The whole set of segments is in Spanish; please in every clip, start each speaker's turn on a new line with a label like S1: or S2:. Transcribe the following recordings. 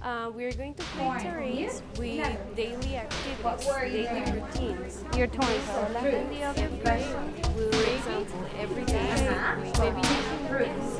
S1: We are going to play terrains with daily activities, daily routines.
S2: Your turn,
S1: And the other play will, for example, every day, maybe fruits.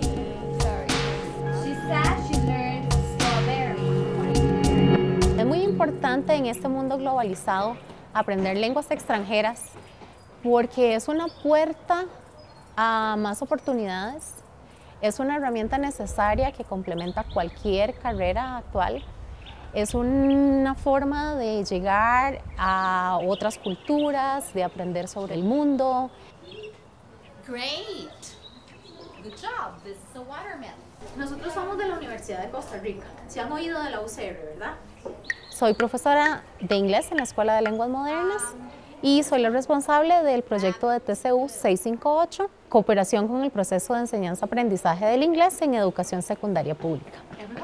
S3: She said she learned strawberry.
S2: Es muy importante en este mundo globalizado aprender lenguas extranjeras porque es una puerta a más oportunidades. Es una herramienta necesaria que complementa cualquier carrera actual. Es una forma de llegar a otras culturas, de aprender sobre el mundo.
S3: Great. Good job. This is a watermelon.
S4: Nosotros somos de la Universidad de Costa Rica. Se han oído de la UCR, ¿verdad?
S2: Soy profesora de inglés en la Escuela de Lenguas Modernas y soy la responsable del proyecto de TCU 658, cooperación con el proceso de enseñanza-aprendizaje del inglés en educación secundaria pública.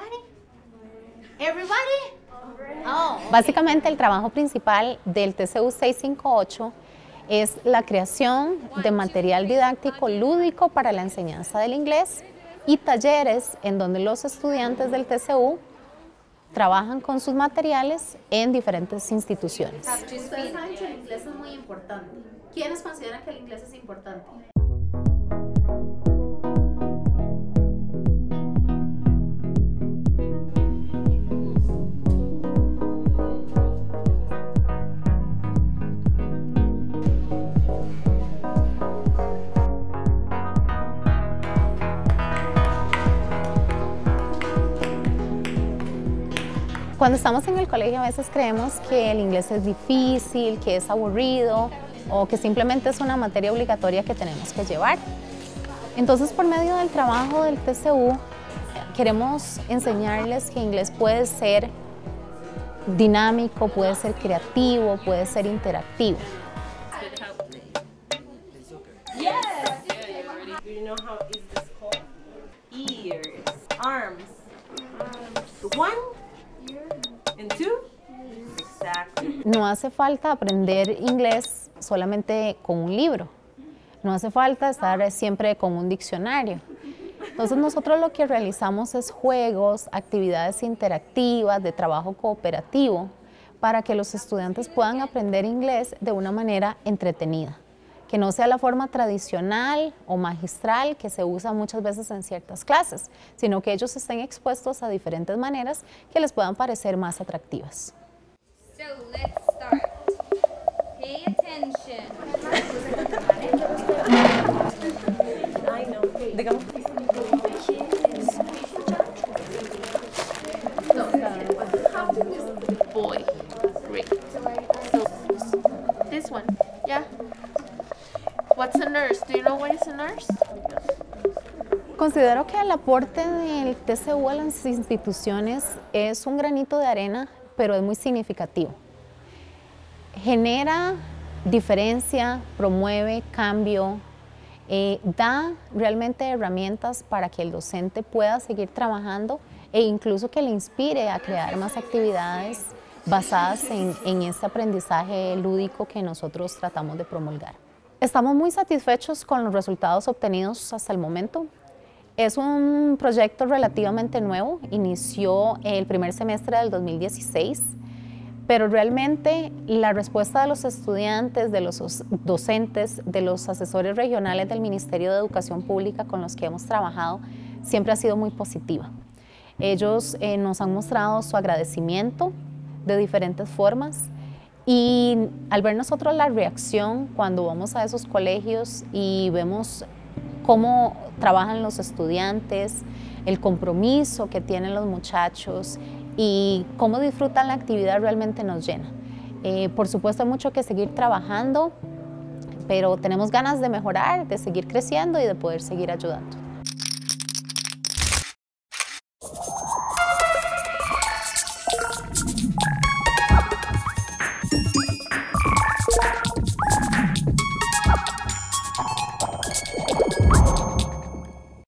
S3: Everybody? Oh.
S2: Básicamente el trabajo principal del TCU 658 es la creación de material didáctico lúdico para la enseñanza del inglés y talleres en donde los estudiantes del TCU trabajan con sus materiales en diferentes instituciones.
S4: Ustedes saben que el inglés es muy importante. ¿Quiénes consideran que el inglés es importante?
S2: Cuando estamos en el colegio a veces creemos que el inglés es difícil, que es aburrido o que simplemente es una materia obligatoria que tenemos que llevar. Entonces, por medio del trabajo del TCU, queremos enseñarles que inglés puede ser dinámico, puede ser creativo, puede ser interactivo.
S5: Yes! Do you know how is this called? Ears, arms. One and two. Exactly.
S2: No hace falta aprender inglés solamente con un libro. No hace falta estar siempre con un diccionario. Entonces nosotros lo que realizamos es juegos, actividades interactivas, de trabajo cooperativo, para que los estudiantes puedan aprender inglés de una manera entretenida, que no sea la forma tradicional o magistral que se usa muchas veces en ciertas clases, sino que ellos estén expuestos a diferentes maneras que les puedan parecer más atractivas.
S3: So let's start. Pay attention.
S5: I know. Digamos.
S1: Boy. Great. So, this one. Yeah. What's a nurse? Do you know what is a nurse?
S2: Considero que el aporte del TCU a las instituciones es un granito de arena, pero es muy significativo. Genera diferencia, promueve cambio, da realmente herramientas para que el docente pueda seguir trabajando e incluso que le inspire a crear más actividades basadas en ese aprendizaje lúdico que nosotros tratamos de promulgar. Estamos muy satisfechos con los resultados obtenidos hasta el momento. Es un proyecto relativamente nuevo, inició el primer semestre del 2016, pero realmente la respuesta de los estudiantes, de los docentes, de los asesores regionales del Ministerio de Educación Pública con los que hemos trabajado, siempre ha sido muy positiva. Ellos nos han mostrado su agradecimiento de diferentes formas y al ver nosotros la reacción cuando vamos a esos colegios y vemos cómo trabajan los estudiantes, el compromiso que tienen los muchachos y cómo disfrutan la actividad realmente nos llena. Por supuesto hay mucho que seguir trabajando, pero tenemos ganas de mejorar, de seguir creciendo y de poder seguir ayudando.